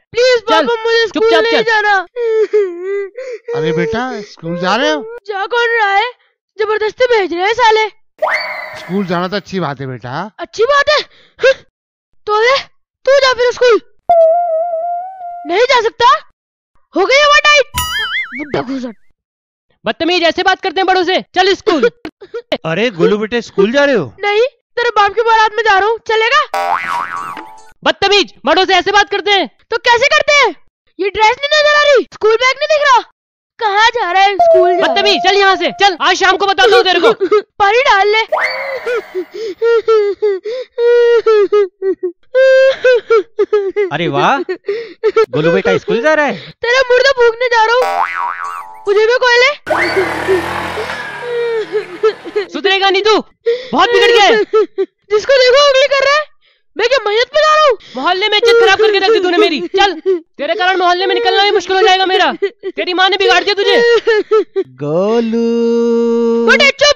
Please पापा मुझे school नहीं जाना। अरे बेटा स्कूल जा रहे हो? जा कौन रहा है, जबरदस्ती भेज रहे हैं साले। स्कूल जाना तो अच्छी बात है बेटा। अच्छी बात है तो तू जा फिर स्कूल। नहीं जा सकता, हो गई ओवर टाइट। बुड्ढा घुसट। बदतमीज, ऐसे बात करते हैं बड़ों से। चल स्कूल। अरे गोलू बेटे स्कूल जा रहे हो? नहीं, तेरे बाप की बारात में जा रहा हूँ, चलेगा? बदतमीज, बड़ों से ऐसे बात करते हैं। तो कैसे करते हैं? ये ड्रेस नहीं नजर आ रही, स्कूल बैग नहीं दिख रहा, कहाँ जा रहा है? स्कूल जा। बदतमीज, चल यहाँ से चल, आज शाम को बताता हूँ तेरे को। पानी डाल ले। अरे वाह, गोलू बेटा स्कूल जा रहा है। तेरा मुर्दा फूकने जा रहा हूँ, मुझे भी कोयले। सुधरेगा नहीं तू, बहुत बिगड़ गया है। जिसको देखो उंगली कर रहा है, मैं क्या मैयत पे जा रहा हूँ? मोहल्ले में इज्जत खराब करके रख दी तूने मेरी। चल, तेरे कारण मोहल्ले में निकलना भी मुश्किल हो जाएगा मेरा। तेरी माँ ने बिगाड़ दिया तुझे। गोलू